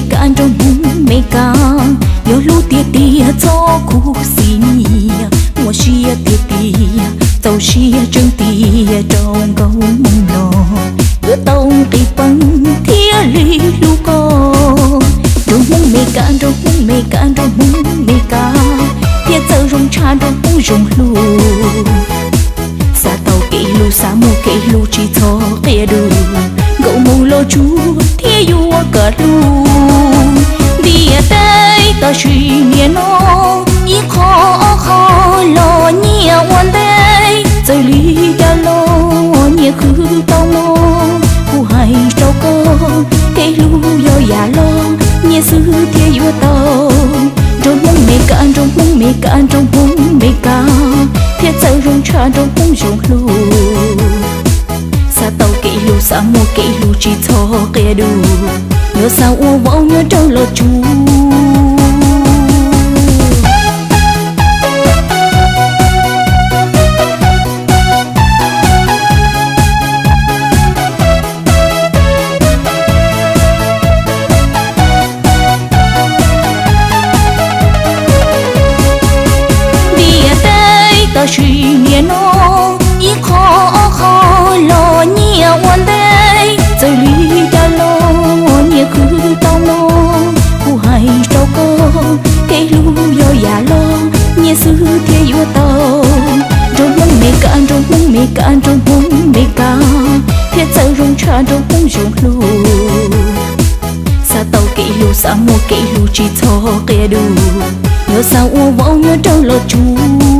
can trong hùng mê ca yo lu tia tia cho khu xin mua xia tia tia tàu xia chân tia trong câu mong lo ưa tông kỳ băng thia li lu co trong hùng mê can trong hùng mê can trong hùng mê ca tia giờ rong cha trong hùng rong lu sa tàu kỳ lu sa mua kỳ lu chỉ cho tia đủ gậu mù lo chú thia yu cả lu đi đây ta suy nghĩ nó ý khó khó lo nhiều quan đây giờ lý đã lo nhiều khứ tao lo cu hay trâu co cái lu yo ya lo nhiều sự thia yu tao trong mong mê can trong mong mê can trong mong mê ca thia giờ rong cha trong mong rong lu sa tàu kỹ lu sa mua kỹ lu chỉ cho kia đủ nhớ sao u võ nhớ trong lo chú đi ở đây ta suy nghĩ nó ý khó khó lo nhiều quan đây giờ lý đã lo nhiều khứ tao lo cu hay trâu co cái lu yo ya lo nhiều sự thia yu tao trong mong mê can trong mong mê can trong mong mê ca thia giờ rong cha trong mong rong lu sa tàu kỹ lu sa mua kỹ lu chỉ cho kia đủ nhớ sao u võ nhớ trong lo chú